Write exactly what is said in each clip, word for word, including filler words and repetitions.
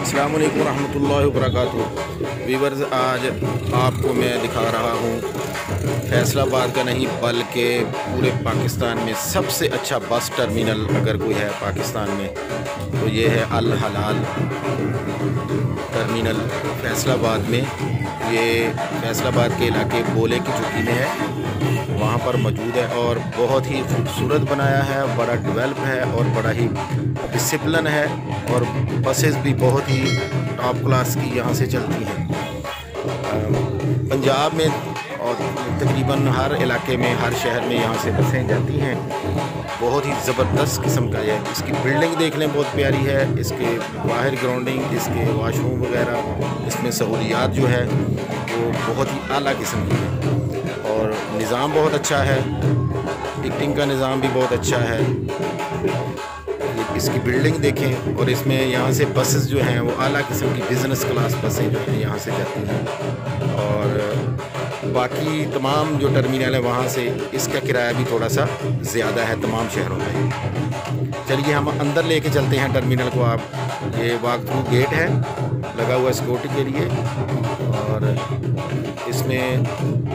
अस्सलाम वालेकुम रहमतुल्लाहि व बरकातुहू। वीवर्स, आज आपको मैं दिखा रहा हूँ फैसलाबाद का नहीं बल्कि पूरे पाकिस्तान में सबसे अच्छा बस टर्मिनल अगर कोई है पाकिस्तान में तो ये है अल हलाल टर्मिनल फैसलाबाद में। ये फैसलाबाद के इलाके बोले की चुकी में है, वहाँ पर मौजूद है और बहुत ही खूबसूरत बनाया है, बड़ा डेवलप है और बड़ा ही डिसिप्लिन है और बसेस भी बहुत ही टॉप क्लास की यहाँ से चलती हैं। पंजाब में और तकरीबन हर इलाके में, हर शहर में यहाँ से बसें जाती हैं। बहुत ही ज़बरदस्त किस्म का है। इसकी बिल्डिंग देखने बहुत प्यारी है, इसके बाहर ग्राउंडिंग, इसके वाशरूम वगैरह, इसमें सहूलियात जो है वो बहुत ही आला किस्म की है और निज़ाम बहुत अच्छा है। टिकटिंग का निज़ाम भी बहुत अच्छा है। इसकी बिल्डिंग देखें और इसमें यहाँ से बसेस जो हैं वो आला किस्म की बिज़नेस क्लास बसें जो हैं यहाँ से जाती हैं और बाकी तमाम जो टर्मिनल है वहाँ से इसका किराया भी थोड़ा सा ज़्यादा है तमाम शहरों में। चलिए हम अंदर लेके चलते हैं टर्मिनल को। आप ये वॉक थ्रू गेट है लगा हुआ सिक्योरिटी के लिए और इसमें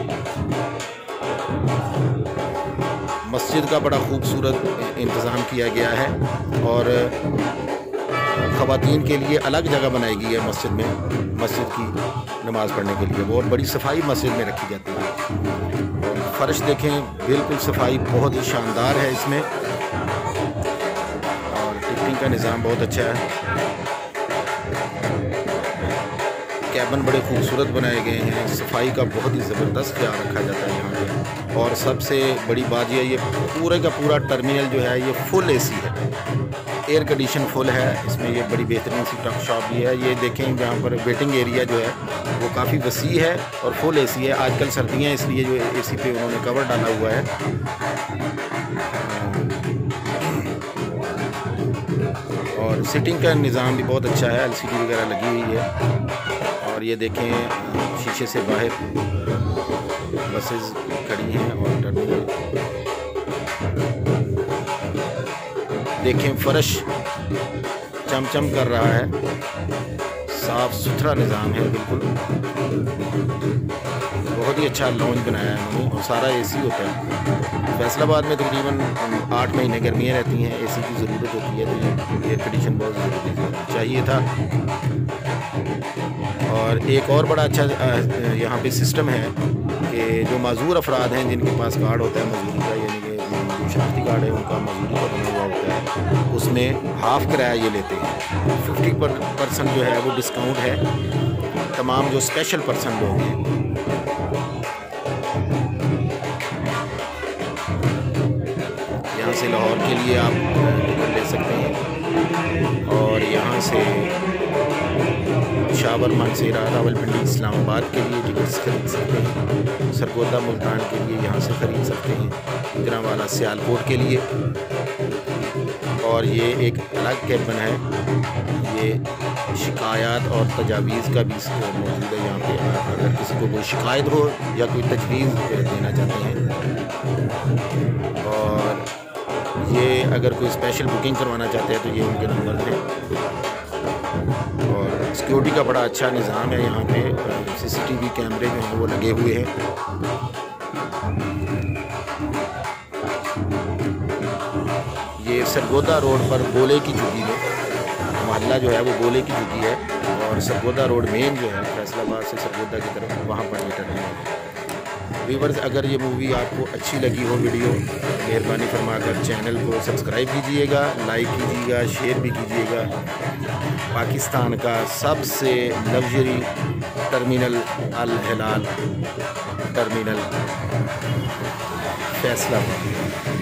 मस्जिद का बड़ा खूबसूरत इंतज़ाम किया गया है और ख़वातीन के लिए अलग जगह बनाई गई है मस्जिद में, मस्जिद की नमाज़ पढ़ने के लिए बहुत बड़ी सफाई मस्जिद में रखी जाती है। फ़र्श देखें, बिल्कुल सफाई बहुत ही शानदार है इसमें और टिकटिंग का निज़ाम बहुत अच्छा है। कैबिन बड़े खूबसूरत बनाए गए हैं, सफाई का बहुत ही ज़बरदस्त ख्याल रखा जाता है यहाँ पे और सबसे बड़ी बात यह, ये पूरे का पूरा टर्मिनल जो है ये फुल एसी है, एयर कंडीशन फुल है। इसमें ये बड़ी बेहतरीन सी टॉप शॉप भी है। ये देखें जहाँ पर वेटिंग एरिया जो है वो काफ़ी वसी है और फुल एसी है। आजकल सर्दियाँ इसलिए जो एसी पे उन्होंने कवर डाला हुआ है और सीटिंग का निज़ाम भी बहुत अच्छा है, एलसीडी वगैरह लगी हुई है। और ये देखें शीशे से बाहर बसेस खड़ी हैं और टर्मिनल देखें, फर्श चमचम कर रहा है, साफ सुथरा निज़ाम है बिल्कुल। बहुत ही अच्छा लॉन्ज बनाया है उन्होंने और सारा एसी होता है। फैसलाबाद में तकरीबन आठ महीने गर्मियाँ रहती हैं, एसी की ज़रूरत होती है तो ये एयर कंडीशन बहुत ज़रूरी चाहिए था। और एक और बड़ा अच्छा यहाँ पे सिस्टम है कि जो माजूर अफराद हैं जिनके पास कार्ड होता है मजदूरी का, यानी कि जो शनाख्ती कार्ड है उनका मजदूरी का बना हुआ होता है, उसमें हाफ़ किराया ये लेते हैं। फिफ्टी परसेंट जो है वो डिस्काउंट है तमाम जो स्पेशल पर्सन लोग हैं। यहाँ से लाहौर के लिए आप टिकट ले सकते हैं और यहाँ से शावर, मानसेरा, रावलपिंडी, इस्लामाबाद के लिए टिकट्स खरीद सकते हैं। सरगोदा, मुल्तान के लिए यहाँ से ख़रीद सकते हैं। गुजरांवाला, सियालकोट के लिए। और ये एक अलग कैबिन है, ये शिकायत और तजावीज़ का भी मौजूद है यहाँ पे। अगर किसी को कोई शिकायत हो या कोई तजवीज़ देना चाहते हैं और ये अगर कोई स्पेशल बुकिंग करवाना चाहते हैं तो ये उनके नंबर थे। और सिक्योरिटी का बड़ा अच्छा निज़ाम है यहाँ पे, सीसीटीवी कैमरे जो हैं वो लगे हुए हैं। ये सरगोदा रोड पर बोले की झुग्गी में मोहल्ला जो है वो बोले की झुग्गी है और सरगोदा रोड मेन जो है फैसलाबाद से सरगोदा की तरफ, वहाँ पर ये टर्मिनल है। व्यूअर्स, अगर ये मूवी आपको अच्छी लगी हो वीडियो, मेहरबानी फरमाकर चैनल को सब्सक्राइब कीजिएगा, लाइक कीजिएगा, शेयर भी कीजिएगा। पाकिस्तान का सबसे लग्जरी टर्मिनल अल हलाल टर्मिनल फैसलाबाद।